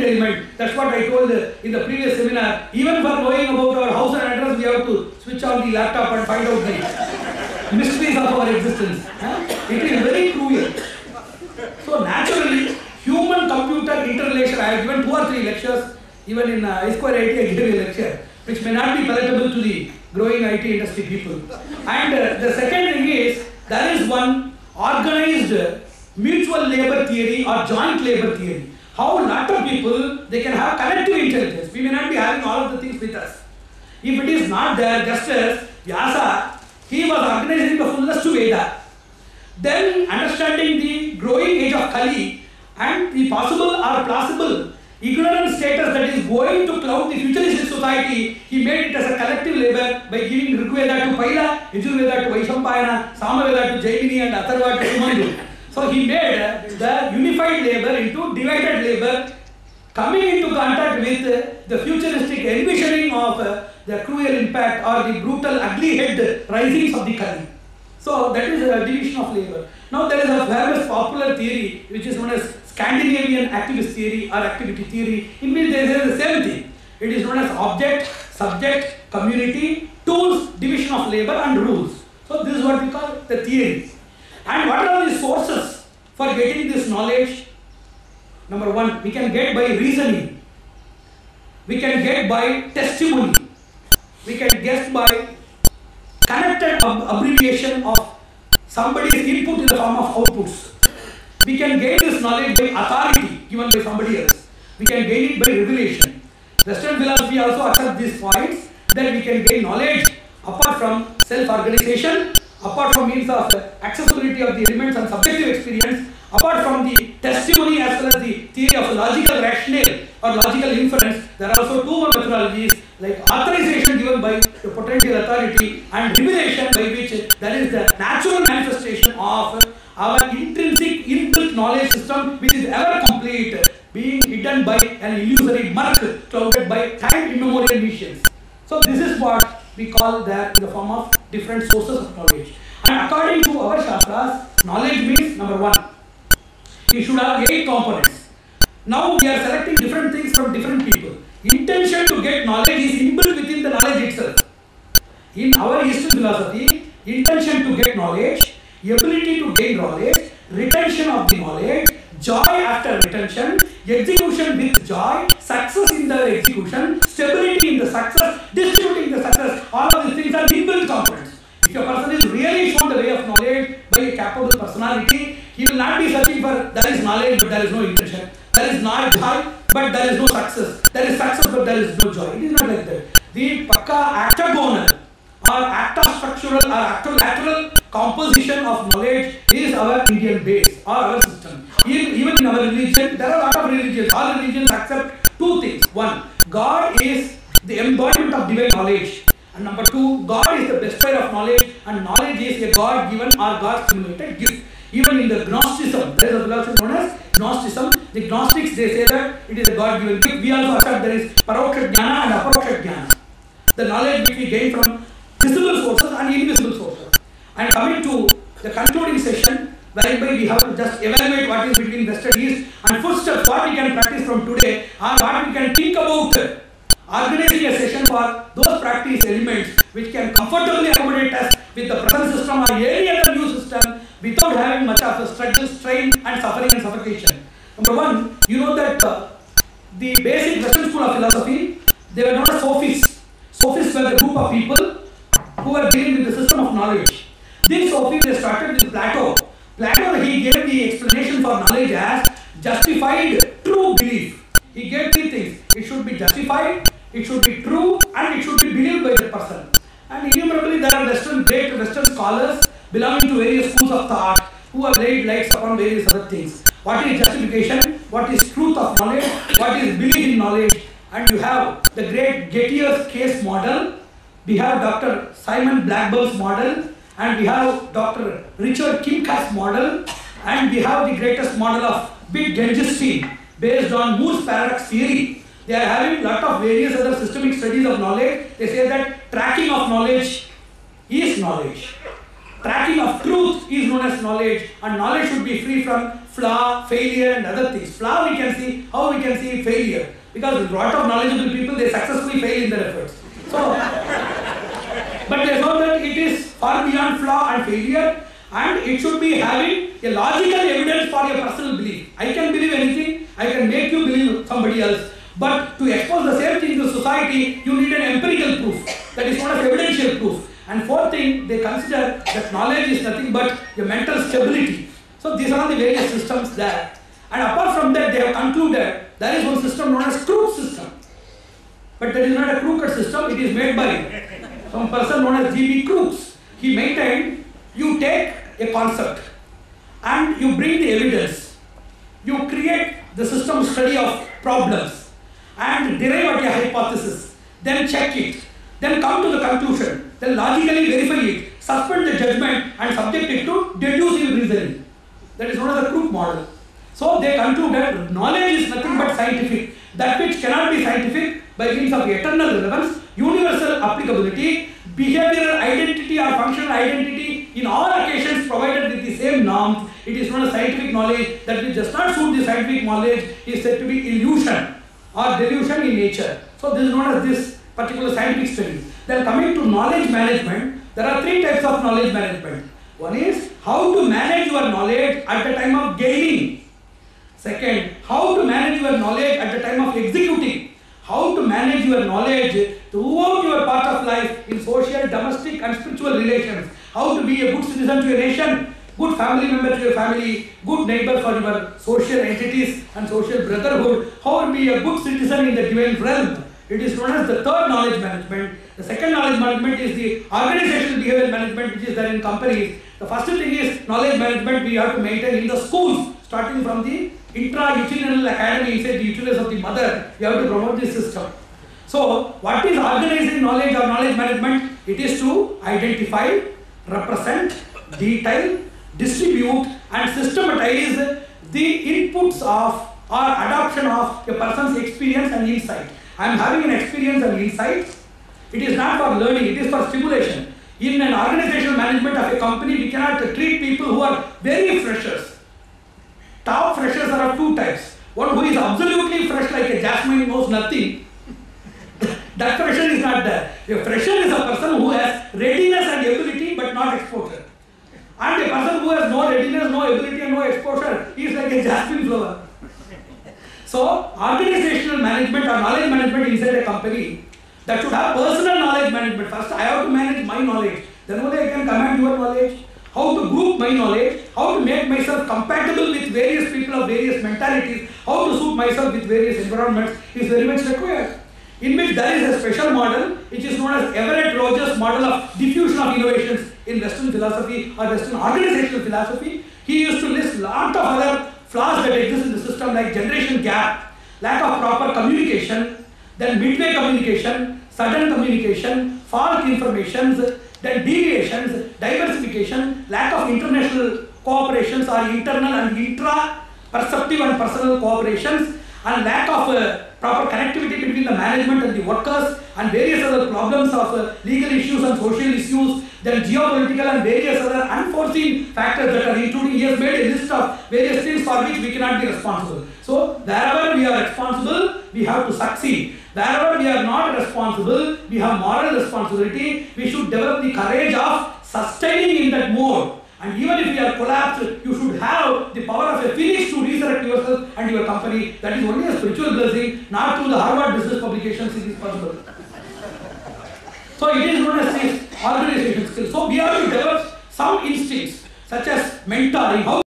element. That's what I told in the previous seminar. Even for knowing about our house and address, we have to switch on the laptop and find out the mysteries of our existence. It is very cruel. So naturally, human-computer interrelation, I have given 2 or 3 lectures, even in I2IT I gave a lecture, which may not be palatable to the growing IT industry people. And the second thing is, there is one organized mutual labor theory or joint labor theory. How a lot of people, they can have collective intelligence. We may not be having all of the things with us. If it is not there, just as Vyasa, he was organizing the fullness to Veda. Then understanding the growing age of Kali and the possible or plausible ignorant status that is going to cloud the futuristic society, he made it as a collective labor by giving Rigveda to Paila, Yajurveda to Vaishampayana, Samaveda to Jaimini and Atharva to Sumandu. So he made the unified labor into divided labor, coming into contact with the futuristic envisioning of the cruel impact or the brutal ugly head risings of the Kali. So that is a division of labor. Now there is a famous popular theory which is known as Scandinavian activist theory or activity theory, in which they say the same thing. It is known as object, subject, community, tools, division of labor and rules. So this is what we call the theory. And what are the sources for getting this knowledge? Number 1, we can get by reasoning. We can get by testimony. We can get by connected abbreviation of somebody's input in the form of outputs. We can gain this knowledge by authority given by somebody else. We can gain it by revelation. Western philosophy also accepts these points that we can gain knowledge apart from self-organization, apart from means of accessibility of the elements and subjective experience, apart from the testimony as well as the theory of logical rationale or logical inference. There are also 2 more methodologies like authorization given by the potential authority and revelation, by which there is the natural manifestation of our intrinsic inbuilt knowledge system, which is ever complete, being hidden by an illusory murk clouded by time immemorial visions. So this is what we call that in the form of different sources of knowledge. And according to our Shastras, knowledge means number 1, it should have 8 components. Now we are selecting different things from different people. Intention to get knowledge is inbuilt within the knowledge itself. In our Eastern philosophy, intention to get knowledge, ability to gain knowledge, retention of the knowledge, joy after retention, execution with joy, success in the execution, stability in the success, distributing the success, all of these things are inbuilt components. If a person is really shown the way of knowledge by a capable personality, he will not be searching for there is knowledge but there is no intention, there is not joy but there is no success, there is success but there is no joy. It is not like that. The Pakka octagonal or actostructural or actolateral composition of knowledge is our Indian base or our system. Even in our religion, there are a lot of religions. All religions accept 2 things. 1, God is the embodiment of divine knowledge. And number 2, God is the bestower of knowledge, and knowledge is a God-given or God-stimulated gift. Even in the Gnosticism, there is a philosophy known as Gnosticism. The Gnostics, they say that it is a God-given gift. We also accept there is Paroksha Jnana and Aparoksha Jnana. The knowledge which we gain from visible sources and invisible sources. And coming to the concluding session, whereby we have to just evaluate what is between West and East and footsteps, what we can practice from today, or what we can think about organizing a session for those practice elements which can comfortably accommodate us with the present system or any other new system without having much of a struggle, strain and suffering and suffocation. Number 1, you know that the basic Western school of philosophy, they were known as sophists. Sophists were the group of people who were dealing with the system of knowledge. These sophists, they started with Plato. Plato, he gave the explanation for knowledge as justified true belief. He gave 3 things. It should be justified, it should be true, and it should be believed by the person. And innumerably there are great Western scholars belonging to various schools of thought who have laid lights upon various other things. What is justification? What is truth of knowledge? What is belief in knowledge? And you have the great Getier's case model. We have Dr. Simon Blackburn's model, and we have Dr. Richard Kimcast's model, and we have the greatest model of Wittgenstein based on Moore's paradox theory. They are having lot of various other systemic studies of knowledge. They say that tracking of knowledge is knowledge. Tracking of truth is known as knowledge, and knowledge should be free from flaw, failure and other things. Flaw we can see, how we can see failure? Because a lot of knowledgeable people, they successfully fail in their efforts. So, but they know that it is far beyond flaw and failure, and it should be having a logical evidence for your personal belief. I can believe anything, I can make you believe somebody else, but to expose the same thing to society, you need an empirical proof, that is known as evidential proof. And fourth thing, they consider that knowledge is nothing but your mental stability. So these are the various systems there. And apart from that, they have concluded there is one system known as truth system. But that is not a crooked system, it is made by some person known as G.B. Crookes. He maintained you take a concept and you bring the evidence. You create the system study of problems and derive a hypothesis. Then check it. Then come to the conclusion. Then logically verify it. Suspend the judgment and subject it to deductive reasoning. That is known as the Crookes model. So they concluded knowledge is nothing but scientific. That which cannot be scientific by means of eternal relevance, universal applicability, behavioral identity or functional identity in all occasions provided with the same norms. It is known as scientific knowledge. That which does not suit the scientific knowledge is said to be illusion or delusion in nature. So this is known as this particular scientific study. Then coming to knowledge management, there are three types of knowledge management. One is how to manage your knowledge at the time of gaining. Second, how to manage your knowledge at the time of executing. How to manage your knowledge throughout your part of life in social, domestic and spiritual relations. How to be a good citizen to your nation, good family member to your family, good neighbor for your social entities and social brotherhood. How to be a good citizen in the divine realm. It is known as the third knowledge management. The second knowledge management is the organizational behavior management, which is there in companies. The first thing is knowledge management we have to maintain in the schools, starting from the intra-utinal academy inside the uterus of the mother. You have to promote this system. So, what is organizing knowledge or knowledge management? It is to identify, represent, detail, distribute and systematize the inputs of or adoption of a person's experience and insight. I am having an experience and insight. It is not for learning, it is for stimulation. In an organizational management of a company, we cannot treat people who are very freshers. Top freshers are of two types. One who is absolutely fresh like a jasmine, knows nothing. That fresher is not there. A fresher is a person who has readiness and ability but not exposure. And a person who has no readiness, no ability and no exposure is like a jasmine flower. So, organizational management or knowledge management inside a company, that should have personal knowledge management. First, I have to manage my knowledge. Then only I can command your knowledge. How to group my knowledge, how to make myself compatible with various people of various mentalities, how to suit myself with various environments is very much required. In which there is a special model which is known as Everett Rogers model of diffusion of innovations in Western philosophy or Western organizational philosophy. He used to list lot of other flaws that exist in the system like generation gap, lack of proper communication, then midway communication, sudden communication, false informations, then deviations, diversification, lack of international cooperations or internal and intra-perceptive and personal cooperations, and lack of proper connectivity between the management and the workers, and various other problems of legal issues and social issues, then geopolitical and various other unforeseen factors that are including. He has made a list of various things for which we cannot be responsible. So, wherever we are responsible, we have to succeed. Wherever we are not responsible, we have moral responsibility. We should develop the courage of sustaining in that mode. And even if we are collapsed, you should have the power of a phoenix to resurrect yourself and your company. That is only a spiritual blessing, not through the Harvard business publications it is possible. So it is known as this organization skill. So we have to develop some instincts such as mentoring. How